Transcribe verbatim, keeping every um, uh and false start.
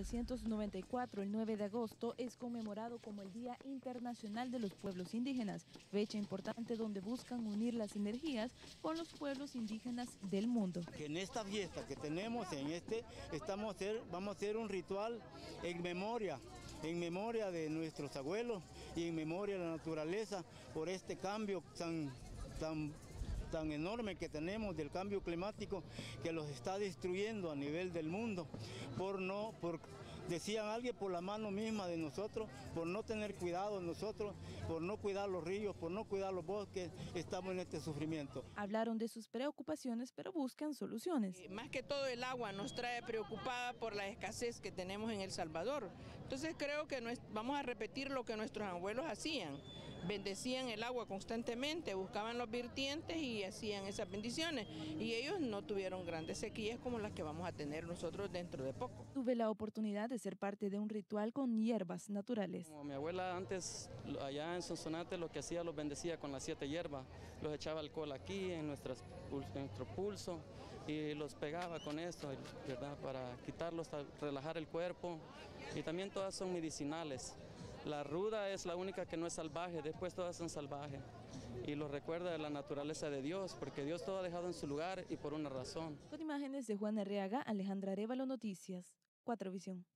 novecientos noventa y cuatro, el nueve de agosto, es conmemorado como el Día Internacional de los Pueblos Indígenas, fecha importante donde buscan unir las energías con los pueblos indígenas del mundo. Que en esta fiesta que tenemos, en este, estamos a hacer, vamos a hacer un ritual en memoria, en memoria de nuestros abuelos y en memoria de la naturaleza por este cambio tan, tan tan enorme que tenemos del cambio climático que los está destruyendo a nivel del mundo, por no, por, decían alguien, por la mano misma de nosotros, por no tener cuidado nosotros, por no cuidar los ríos, por no cuidar los bosques, estamos en este sufrimiento. Hablaron de sus preocupaciones, pero buscan soluciones. Eh, más que todo el agua nos trae preocupada por la escasez que tenemos en El Salvador. Entonces creo que no es, vamos a repetir lo que nuestros abuelos hacían. Bendecían el agua constantemente, buscaban los vertientes y hacían esas bendiciones. Y ellos no tuvieron grandes sequías como las que vamos a tener nosotros dentro de poco. Tuve la oportunidad de ser parte de un ritual con hierbas naturales. Como mi abuela antes, allá en Sonsonate, lo que hacía, los bendecía con las siete hierbas. Los echaba alcohol aquí, en, nuestras, en nuestro pulso, y los pegaba con esto, ¿verdad? Para quitarlos, relajar el cuerpo. Y también todas son medicinales. La ruda es la única que no es salvaje, después todas son salvajes. Y lo recuerda de la naturaleza de Dios, porque Dios todo ha dejado en su lugar y por una razón. Con imágenes de Juan Arriaga, Alejandra Arévalo, Noticias, cuatro Visión.